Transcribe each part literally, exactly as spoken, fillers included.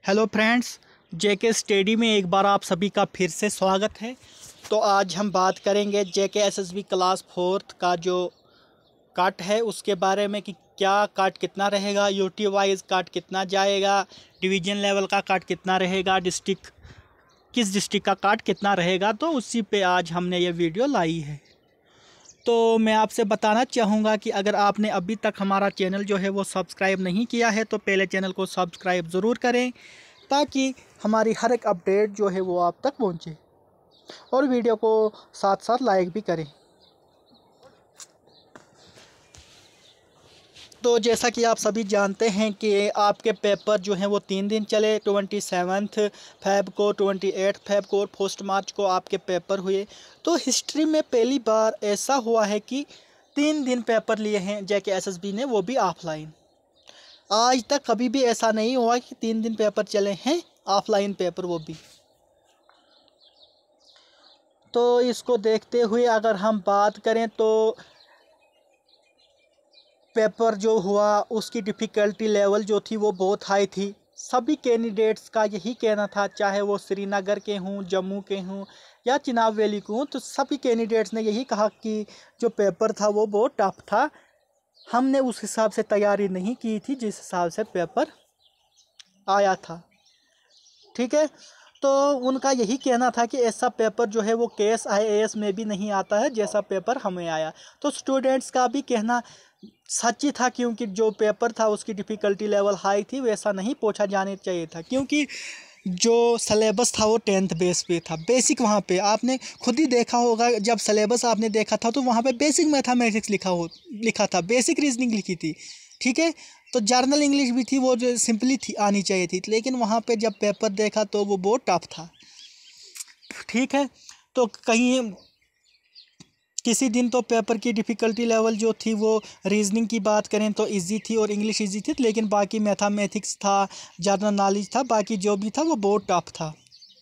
Hello friends, जेके study में एक बार आप सभी का फिर से स्वागत है। तो आज हम बात करेंगे जेके एसएसबी क्लास फोर्थ का जो कट है उसके बारे में कि क्या कट कितना रहेगा, यूटी वाइज कट कितना जाएगा, डिवीजन लेवल का कट कितना रहेगा, डिस्ट्रिक्ट किस डिस्ट्रिक्ट का कट कितना रहेगा। तो उसी पे आज हमने ये वीडियो लाई है। तो मैं आपसे बताना चाहूँगा कि अगर आपने अभी तक हमारा चैनल जो है वो सब्सक्राइब नहीं किया है तो पहले चैनल को सब्सक्राइब ज़रूर करें ताकि हमारी हर एक अपडेट जो है वो आप तक पहुँचे, और वीडियो को साथ साथ लाइक भी करें। तो जैसा कि आप सभी जानते हैं कि आपके पेपर जो हैं वो तीन दिन चले, ट्वेंटी सेवन्थ फेब को, ट्वेंटी एट्थ फेब को और फर्स्ट मार्च को आपके पेपर हुए। तो हिस्ट्री में पहली बार ऐसा हुआ है कि तीन दिन पेपर लिए हैं जेके एसएसबी ने, वो भी ऑफलाइन। आज तक कभी भी ऐसा नहीं हुआ कि तीन दिन पेपर चले हैं ऑफलाइन पेपर, वो भी। तो इसको देखते हुए अगर हम बात करें तो पेपर जो हुआ उसकी डिफ़िकल्टी लेवल जो थी वो बहुत हाई थी। सभी कैंडिडेट्स का यही कहना था, चाहे वो श्रीनगर के हों, जम्मू के हों या चिनाब वैली के हों, तो सभी कैंडिडेट्स ने यही कहा कि जो पेपर था वो बहुत टफ था। हमने उस हिसाब से तैयारी नहीं की थी जिस हिसाब से पेपर आया था। ठीक है, तो उनका यही कहना था कि ऐसा पेपर जो है वो केएस आईएएस में भी नहीं आता है जैसा पेपर हमें आया। तो स्टूडेंट्स का भी कहना सच ही था, क्योंकि जो पेपर था उसकी डिफ़िकल्टी लेवल हाई थी, वैसा नहीं पूछा जाने चाहिए था। क्योंकि जो सलेबस था वो टेंथ बेस पे था, बेसिक। वहाँ पे आपने खुद ही देखा होगा, जब सलेबस आपने देखा था तो वहाँ पे बेसिक मैथमेटिक्स लिखा हो लिखा था, बेसिक रीजनिंग लिखी थी। ठीक है, तो जर्नल इंग्लिश भी थी, वो जो सिंपली थी आनी चाहिए थी, लेकिन वहाँ पे जब पेपर देखा तो वो बहुत टफ था। ठीक है, तो कहीं किसी दिन तो पेपर की डिफ़िकल्टी लेवल जो थी वो रीजनिंग की बात करें तो इजी थी और इंग्लिश इजी थी, लेकिन बाकी मैथमेटिक्स था, जनरल नॉलेज था, बाकी जो भी था वो बहुत टफ था।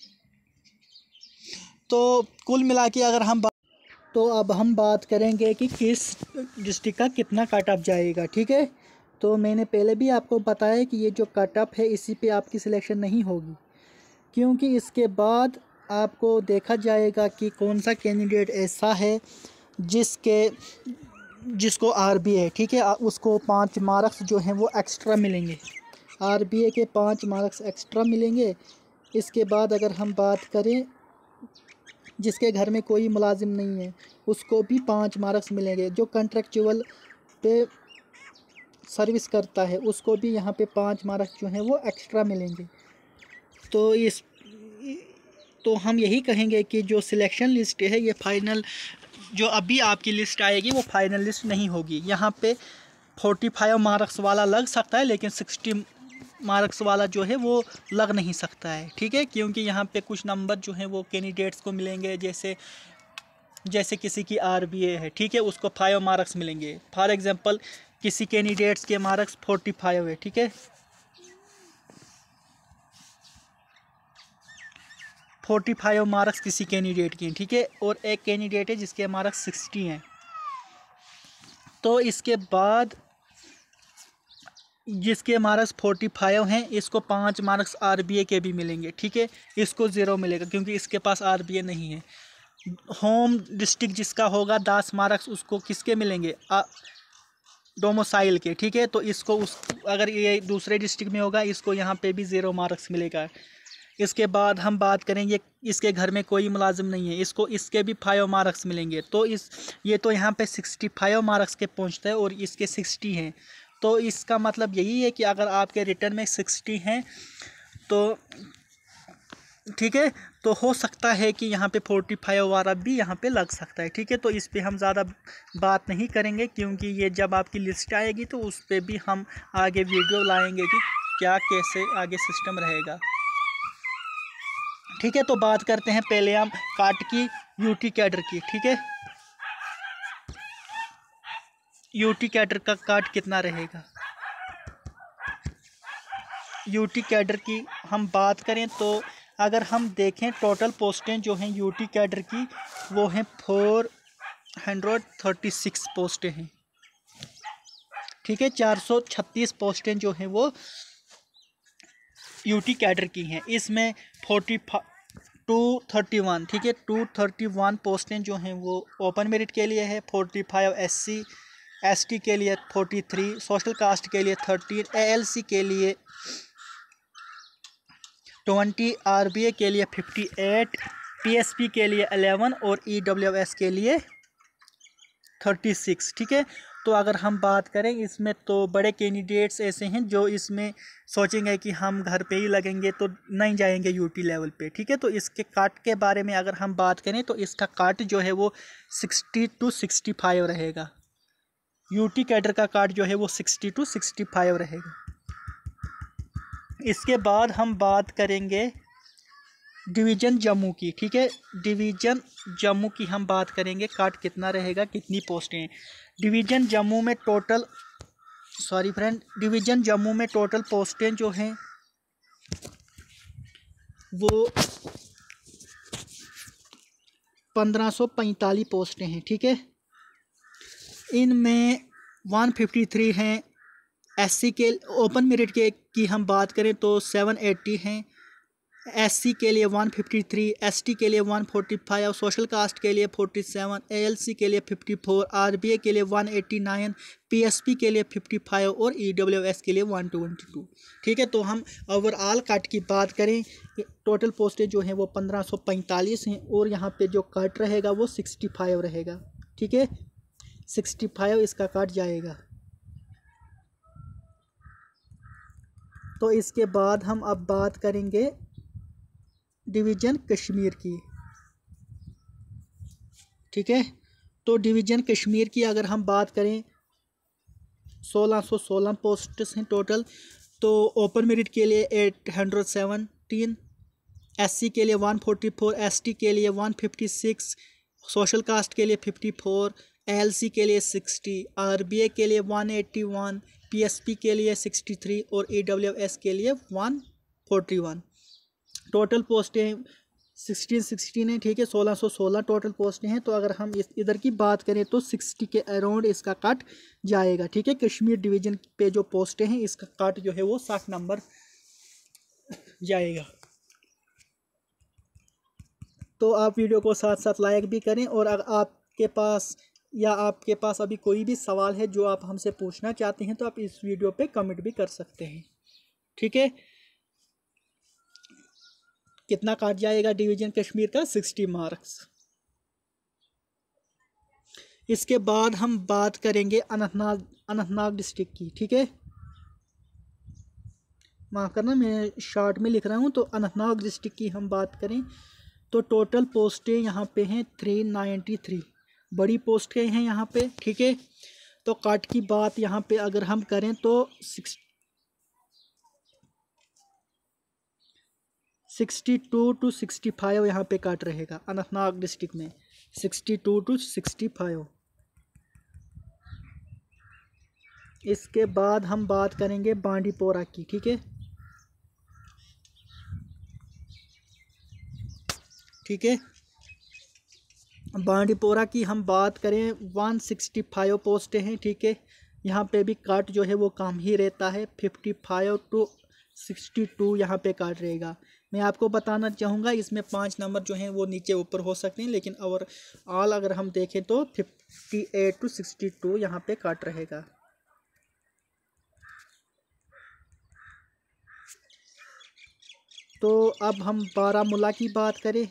तो कुल मिला के अगर हम बात तो अब हम बात करेंगे कि किस डिस्ट्रिक्ट का कितना कट ऑफ जाएगा। ठीक है, तो मैंने पहले भी आपको बताया कि ये जो कट ऑफ है इसी पे आपकी सिलेक्शन नहीं होगी, क्योंकि इसके बाद आपको देखा जाएगा कि कौन सा कैंडिडेट ऐसा है जिसके जिसको आरबीए, ठीक है, उसको पाँच मार्क्स जो हैं वो एक्स्ट्रा मिलेंगे। आरबीए के पाँच मार्क्स एक्स्ट्रा मिलेंगे। इसके बाद अगर हम बात करें जिसके घर में कोई मुलाजिम नहीं है उसको भी पाँच मार्क्स मिलेंगे। जो कॉन्ट्रेक्चुअल पे सर्विस करता है उसको भी यहाँ पे पाँच मार्क्स जो हैं वो एक्स्ट्रा मिलेंगे। तो इस तो हम यही कहेंगे कि जो सिलेक्शन लिस्ट है ये फाइनल, जो अभी आपकी लिस्ट आएगी वो फाइनल लिस्ट नहीं होगी। यहाँ पे फोर्टी फाइव मार्क्स वाला लग सकता है, लेकिन सिक्सटी मार्क्स वाला जो है वो लग नहीं सकता है। ठीक है, क्योंकि यहाँ पे कुछ नंबर जो हैं वो कैंडिडेट्स को मिलेंगे, जैसे जैसे किसी की आरबीए है, ठीक है, उसको फाइव मार्क्स मिलेंगे। फॉर एग्जांपल किसी कैंडिडेट्स के मार्क्स फोर्टी फाइव है, ठीक है, फोर्टी फाइव मार्क्स किसी कैंडिडेट की, ठीक है, और एक कैंडिडेट है जिसके मार्क्स सिक्सटी हैं। तो इसके बाद जिसके मार्क्स फोर्टी फाइव हैं इसको पाँच मार्क्स आरबीए के भी मिलेंगे। ठीक है, इसको ज़ीरो मिलेगा क्योंकि इसके पास आरबीए नहीं है। होम डिस्ट्रिक्ट जिसका होगा दस मार्क्स उसको किसके मिलेंगे, डोमिसाइल के। ठीक है, तो इसको उस अगर ये दूसरे डिस्ट्रिक्ट में होगा इसको यहाँ पे भी ज़ीरो मार्क्स मिलेगा। इसके बाद हम बात करेंगे इसके घर में कोई मुलाजिम नहीं है, इसको इसके भी फाइव मार्क्स मिलेंगे। तो इस ये तो यहाँ पे सिक्सटी फाइव मार्क्स के पहुँचते हैं और इसके सिक्सटी हैं। तो इसका मतलब यही है कि अगर आपके रिटर्न में सिक्सटी हैं तो ठीक है, तो हो सकता है कि यहाँ पे फोर्टी फाइव वाला भी यहाँ पे लग सकता है। ठीक है, तो इस पे हम ज़्यादा बात नहीं करेंगे, क्योंकि ये जब आपकी लिस्ट आएगी तो उस पर भी हम आगे वीडियो लाएंगे कि क्या कैसे आगे सिस्टम रहेगा। ठीक है, तो बात करते हैं पहले हम काट की यूटी कैडर की। ठीक है, यूटी कैडर का काट कितना रहेगा। यूटी कैडर की हम बात करें तो अगर हम देखें टोटल पोस्टें जो हैं यूटी कैडर की वो हैं फोर हंड्रेड थर्टी सिक्स पोस्टें हैं। ठीक है, चार सौ छत्तीस पोस्टें जो हैं वो यूटी कैडर की हैं। इसमें फोर्टी टू थर्टी वन, ठीक है, टू थर्टी वन पोस्टें जो हैं वो ओपन मेरिट के लिए है, forty five S C S T के लिए फोर्टी थ्री, सोशल कास्ट के लिए थर्टीन, ए एल सी के लिए ट्वेंटी, आर बी ए के लिए fifty eight, P S P के लिए इलेवन और ई डब्ल्यू एस के लिए थर्टी सिक्स, ठीक है। तो अगर हम बात करें इसमें तो बड़े कैंडिडेट्स ऐसे हैं जो इसमें सोचेंगे कि हम घर पे ही लगेंगे तो नहीं जाएंगे यूटी लेवल पे, ठीक है। तो इसके काट के बारे में अगर हम बात करें तो इसका काट जो है वो सिक्सटी टू सिक्सटी फाइव रहेगा। यूटी कैडर का काट जो है वो सिक्सटी टू सिक्सटी फाइव रहेगा। इसके बाद हम बात करेंगे डिवीज़न जम्मू की, ठीक है। डिवीज़न जम्मू की हम बात करेंगे, काट कितना रहेगा, कितनी पोस्टें हैं। डिवीज़न जम्मू में total sorry friend division Jammu में टोटल पोस्टें जो हैं वो पंद्रह सौ पैंतालीस पोस्टें हैं, ठीक है। इनमें वन फिफ्टी थ्री हैं एससी के। ओपन मेरिट के की हम बात करें तो सेवन एट्टी हैं, एससी के लिए वन फिफ्टी थ्री, एसटी के लिए one forty five, social caste के लिए फोर्टी सेवन, एएलसी के लिए फिफ्टी फोर, आरबीए के लिए वन एटी नाइन, पीएसपी के लिए फिफ्टी फाइव और ईडब्ल्यूएस के लिए वन ट्वेंटी टू, ठीक है। तो हम ओवरऑल कट की बात करें, टोटल पोस्टें जो हैं वो पंद्रह सौ पैंतालीस हैं और यहाँ पे जो कट रहेगा वो सिक्सटी फाइव रहेगा, ठीक है। सिक्सटी फाइव इसका कट जाएगा। तो इसके बाद हम अब बात करेंगे डिवीज़न कश्मीर की, ठीक है। तो डिवीज़न कश्मीर की अगर हम बात करें सोलह सौ सोलह पोस्ट्स हैं टोटल। तो ओपन मेरिट के लिए एट हंड्रेड सेवनटीन, एससी के लिए वन फोर्टी फोर, एसटी के लिए one fifty six, social caste के लिए फिफ्टी फोर, एएलसी के लिए सिक्सटी, आरबीए के लिए वन एटी वन, पीएसपी के लिए सिक्सटी थ्री और ईडब्ल्यूएस के लिए वन फोर्टी वन। टोटल पोस्टें सिक्सटीन सिक्सटीन है, ठीक है। सोलह सौ सोलह टोटल पोस्टें हैं। तो अगर हम इस इधर की बात करें तो सिक्सटी के अराउंड इसका कट जाएगा, ठीक है। कश्मीर डिवीज़न पे जो पोस्टें हैं इसका कट जो है वो साठ नंबर जाएगा। तो आप वीडियो को साथ साथ लाइक भी करें और अगर आपके पास या आपके पास अभी कोई भी सवाल है जो आप हमसे पूछना चाहते हैं तो आप इस वीडियो पे कमेंट भी कर सकते हैं, ठीक है। कितना काट जाएगा डिवीज़न कश्मीर का, सिक्सटी मार्क्स। इसके बाद हम बात करेंगे अनंतनाग अनंतनाग डिस्ट्रिक्ट की, ठीक है। माफ़ करना मैं शॉर्ट में लिख रहा हूँ। तो अनंतनाग डिस्ट्रिक्ट की हम बात करें तो टोटल पोस्टें यहाँ पे हैं थ्री नाइन्टी थ्री, बड़ी पोस्टें हैं यहाँ पे, ठीक है। तो काट की बात यहाँ पे अगर हम करें तो six sixty two two sixty five यहाँ पे काट रहेगा अनंतनाग डिस्ट्रिक्ट में, sixty two two sixty five. इसके बाद हम बात करेंगे बांडीपोरा की, ठीक है, ठीक है। बांडीपोरा की हम बात करें वन सिक्सटी फाइव पोस्टें हैं, ठीक है। यहाँ पे भी काट जो है वो कम ही रहता है, fifty five two sixty two यहाँ पे काट रहेगा। मैं आपको बताना चाहूँगा इसमें पाँच नंबर जो हैं वो नीचे ऊपर हो सकते हैं, लेकिन और ऑल अगर हम देखें तो fifty eight two sixty two यहाँ पे काट रहेगा। तो अब हम बारामूला की बात करें,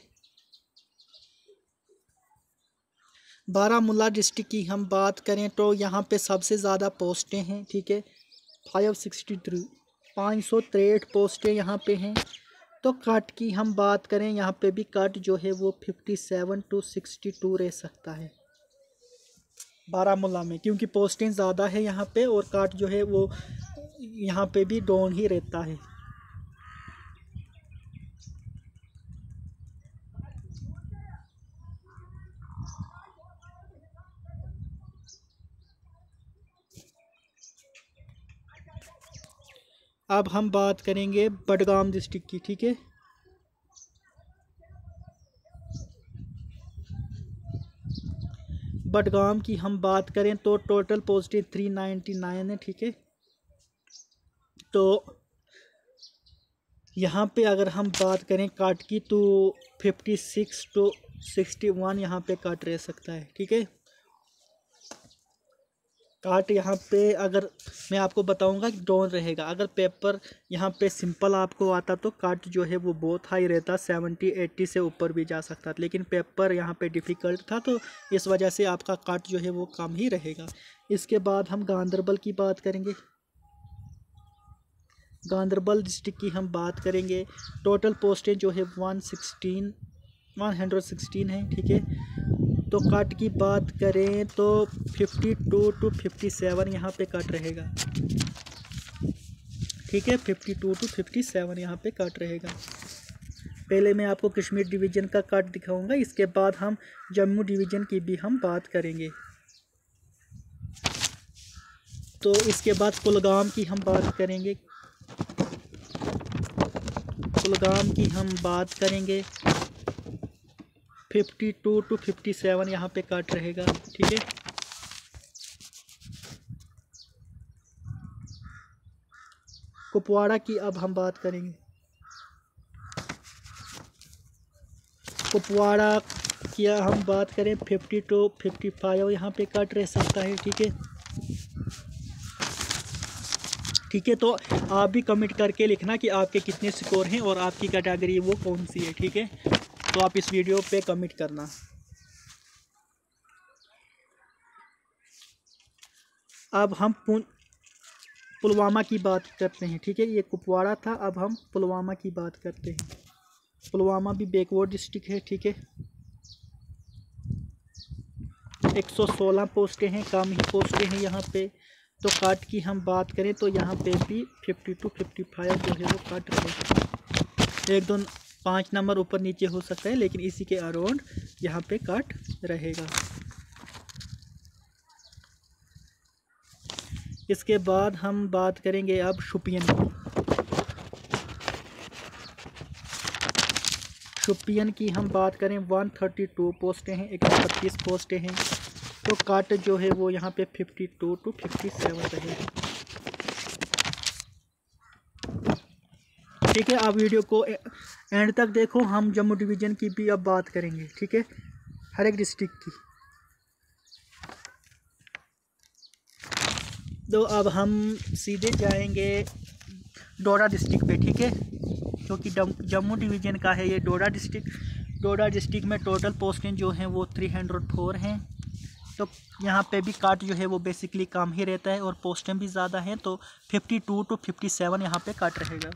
बारामूला डिस्ट्रिक्ट की हम बात करें तो यहाँ पे सबसे ज़्यादा पोस्टें हैं, ठीक है, फाइव सिक्सटी थ्री पाँच सौ तिरसठ पोस्टें यहाँ पे हैं। तो कट की हम बात करें यहाँ पे भी कट जो है वो fifty seven two sixty two रह सकता है बारामूला में, क्योंकि पोस्टें ज़्यादा है यहाँ पे और कट जो है वो यहाँ पे भी डाउन ही रहता है। अब हम बात करेंगे बडगाम डिस्ट्रिक्ट की, ठीक है। बडगाम की हम बात करें तो टोटल पोस्टें थ्री नाइन्टी नाइन है, ठीक है। तो यहाँ पे अगर हम बात करें काट की तो fifty six two sixty one यहाँ पे काट रह सकता है, ठीक है। काट यहाँ पे अगर मैं आपको बताऊंगा कि डाउन रहेगा। अगर पेपर यहाँ पे सिंपल आपको आता तो काट जो है वो बहुत हाई रहता, सेवेंटी एट्टी से ऊपर भी जा सकता था, लेकिन पेपर यहाँ पे डिफ़िकल्ट था तो इस वजह से आपका काट जो है वो कम ही रहेगा। इसके बाद हम गांधरबल की बात करेंगे। गांधरबल डिस्ट्रिक्ट की हम बात करेंगे। टोटल पोस्टें जो है one sixteen one hundred sixteen है, ठीक है। तो कट की बात करें तो fifty two two fifty seven यहाँ पे कट रहेगा, ठीक है। Fifty two two fifty seven यहाँ पे कट रहेगा। पहले मैं आपको कश्मीर डिवीज़न का कट दिखाऊंगा, इसके बाद हम जम्मू डिवीज़न की भी हम बात करेंगे। तो इसके बाद कुलगाम की हम बात करेंगे। कुलगाम की हम बात करेंगे fifty two two fifty seven यहाँ पे कट रहेगा, ठीक है। कुपवाड़ा की अब हम बात करेंगे। कुपवाड़ा की हम बात करें फिफ्टी टू फिफ्टी फाइव यहाँ पे कट रह सकता है, ठीक है। ठीक है, तो आप भी कमेंट करके लिखना कि आपके कितने स्कोर हैं और आपकी कैटेगरी वो कौन सी है, ठीक है। तो आप इस वीडियो पे कमेंट करना। अब हम पुलवामा की बात करते हैं, ठीक है। ये कुपवाड़ा था, अब हम पुलवामा की बात करते हैं। पुलवामा भी बैकवर्ड डिस्ट्रिक्ट है, ठीक है। एक सौ सोलह पोस्टें हैं, कम ही पोस्टें हैं यहाँ पे। तो काट की हम बात करें तो यहाँ पे भी फिफ्टी टू फिफ्टी फाइव जो है वो काट रहेगा। एक दो पाँच नंबर ऊपर नीचे हो सकता है, लेकिन इसी के अराउंड यहाँ पे काट रहेगा। इसके बाद हम बात करेंगे अब शोपियन की। शोपियन की हम बात करें वन थर्टी टू पोस्टें हैं, एक सौ बत्तीस पोस्टें हैं। तो काट जो है वो यहाँ पे fifty two two fifty seven रहेगा, ठीक है। आप वीडियो को एंड तक देखो, हम जम्मू डिवीज़न की भी अब बात करेंगे, ठीक है, हर एक डिस्ट्रिक्ट की। तो अब हम सीधे जाएंगे डोडा डिस्ट्रिक्ट पे, ठीक है, क्योंकि जम्मू डिवीज़न का है ये डोडा डिस्ट्रिक्ट। डोडा डिस्ट्रिक्ट में टोटल पोस्टें जो हैं वो थ्री हंड्रेड फोर हैं। तो यहाँ पे भी काट जो है वो बेसिकली कम ही रहता है और पोस्टें भी ज़्यादा हैं, तो fifty two two fifty seven यहाँ पे काट रहेगा।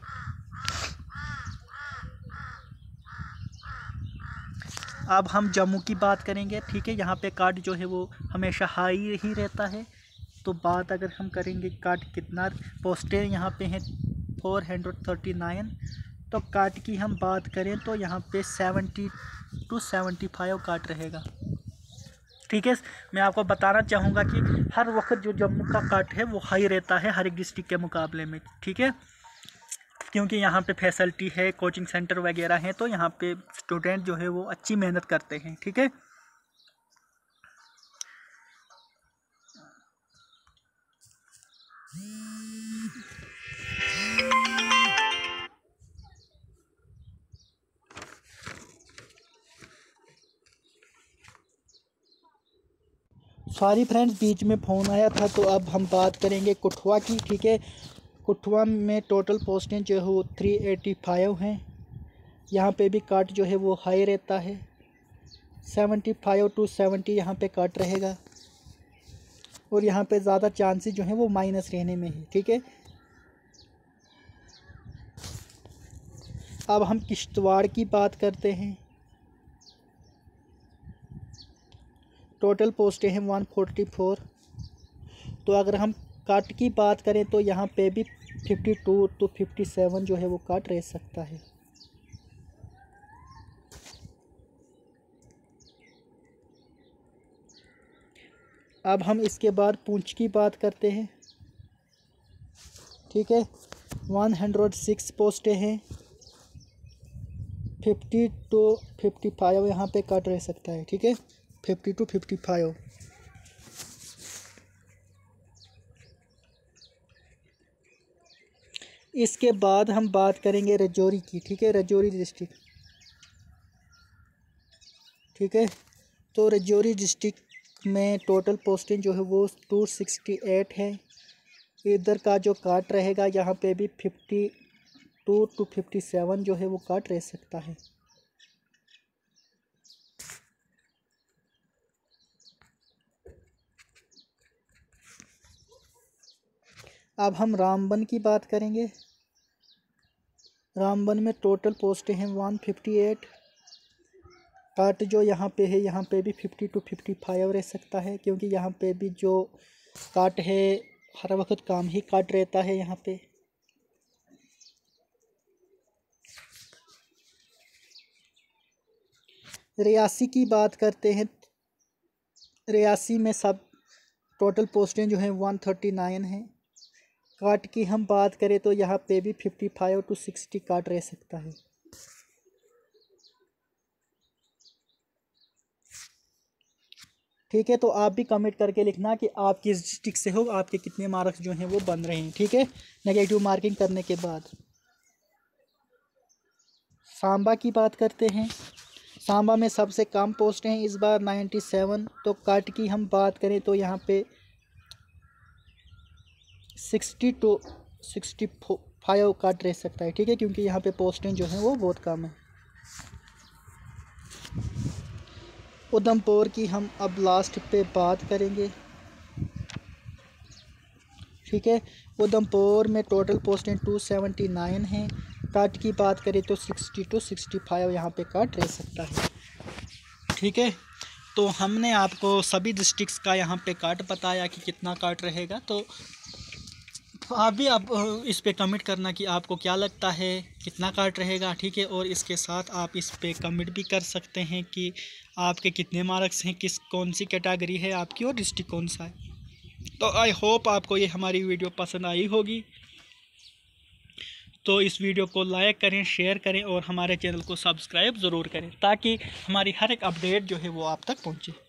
अब हम जम्मू की बात करेंगे, ठीक है। यहाँ पे काट जो है वो हमेशा हाई ही रहता है। तो बात अगर हम करेंगे काट कितना पोस्टें यहाँ पे हैं फोर हंड्रेड थर्टी नाइन। तो काट की हम बात करें तो यहाँ पे सेवेंटी टू सेवेंटी फाइव काट रहेगा, ठीक है। मैं आपको बताना चाहूँगा कि हर वक्त जो जम्मू का काट है वो हाई रहता है हर एक डिस्ट्रिक्ट के मुकाबले में, ठीक है, क्योंकि यहाँ पे फैसिलिटी है, कोचिंग सेंटर वगैरह हैं, तो यहाँ पे स्टूडेंट जो है वो अच्छी मेहनत करते हैं, ठीक है। सॉरी फ्रेंड्स, बीच में फ़ोन आया था। तो अब हम बात करेंगे कठुआ की, ठीक है। कठुआ में टोटल पोस्टें जो है वो थ्री एटी फाइव हैं। यहाँ पे भी काट जो है वो हाई रहता है, सेवेंटी फाइव टू सेवेंटी यहाँ पे काट रहेगा। और यहाँ पे ज़्यादा चांसेस जो हैं वो माइनस रहने में है, ठीक है। अब हम किश्तवाड़ की बात करते हैं। टोटल पोस्टें हैं वन फोर्टी फोर। तो अगर हम काट की बात करें तो यहाँ पे भी fifty two two fifty seven जो है वो काट रह सकता है। अब हम इसके बाद पुंछ की बात करते हैं, ठीक है। वन हंड्रेड सिक्स पोस्टें हैं, फिफ्टी टू फिफ्टी फाइव यहाँ पे काट रह सकता है, ठीक है, फिफ्टी टू फिफ्टी फाइव। इसके बाद हम बात करेंगे राजौरी की, ठीक है, राजौरी डिस्ट्रिक्ट, ठीक है। तो राजौरी डिस्ट्रिक्ट में टोटल पोस्टिंग जो है वो टू सिक्सटी एट है। इधर का जो काट रहेगा यहाँ पे भी fifty two two fifty seven जो है वो काट रह सकता है। अब हम रामबन की बात करेंगे। रामबन में टोटल पोस्टें हैं वन फिफ्टी एट। काट जो यहाँ पे है यहाँ पे भी फिफ्टी टू फिफ्टी फाइव रह सकता है, क्योंकि यहाँ पे भी जो काट है हर वक्त काम ही काट रहता है यहाँ पे। रियासी की बात करते हैं। रियासी में सब टोटल पोस्टें जो हैं वन थर्टी नाइन हैं। काट की हम बात करें तो यहाँ पे भी फिफ्टी फाइव टू सिक्सटी काट रह सकता है। ठीक है, तो आप भी कमेंट करके लिखना कि आप किस डिस्ट्रिक्ट से हो, आपके कितने मार्क्स जो हैं वो बन रहे हैं, ठीक है, नेगेटिव मार्किंग करने के बाद। सांबा की बात करते हैं। सांबा में सबसे कम पोस्ट हैं इस बार नाइन्टी सेवन। तो काट की हम बात करें तो यहाँ पे सिक्सटी टू सिक्सटी फाइव काट रह सकता है, ठीक है, क्योंकि यहाँ पे पोस्टें जो हैं वो बहुत कम है। उधमपुर की हम अब लास्ट पे बात करेंगे, ठीक है। उधमपुर में टोटल पोस्टें टू सेवेंटी नाइन हैं। काट की बात करें तो सिक्सटी टू सिक्सटी फाइव यहाँ पे काट रह सकता है, ठीक है। तो हमने आपको सभी डिस्ट्रिक्ट्स का यहाँ पे काट बताया कि कितना काट रहेगा। तो आप भी आप इस पे कमेंट करना कि आपको क्या लगता है कितना काट रहेगा, ठीक है। और इसके साथ आप इस पे कमेंट भी कर सकते हैं कि आपके कितने मार्क्स हैं, किस कौन सी कैटेगरी है आपकी और डिस्ट्रिक्ट कौन सा है। तो आई होप आपको ये हमारी वीडियो पसंद आई होगी। तो इस वीडियो को लाइक करें, शेयर करें और हमारे चैनल को सब्सक्राइब ज़रूर करें, ताकि हमारी हर एक अपडेट जो है वो आप तक पहुँचे।